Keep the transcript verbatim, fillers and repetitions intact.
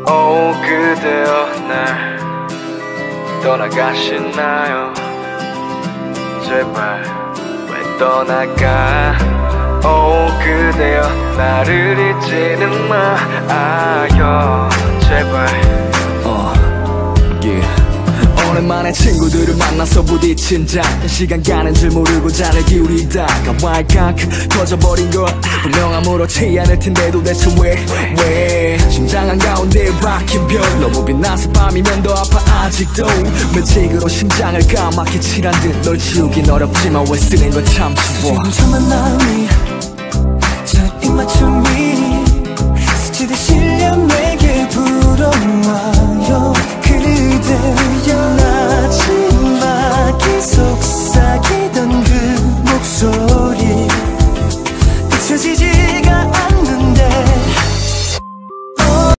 오 그대여 날 떠나가시나요 제발 왜 떠나가 오 그대여 나를 잊지는 마요 제발 어, yeah. 오랜만에 친구들을 만나서 부딪힌 자 시간 가는 줄 모르고 자를 기울이다가 왈칵 터져버린 것 분명 아무렇지 않을 텐데도 대체 왜 왜 심장 한가운데 박힌 별 너무 빛나서 밤이면 더 아파 아직도 매직으로 심장을 까맣게 칠한 듯 널 지우긴 어렵지만 왜 쓰는 건 참 쉬워 지금 저만 마음이 저 입맞춤이 스치듯이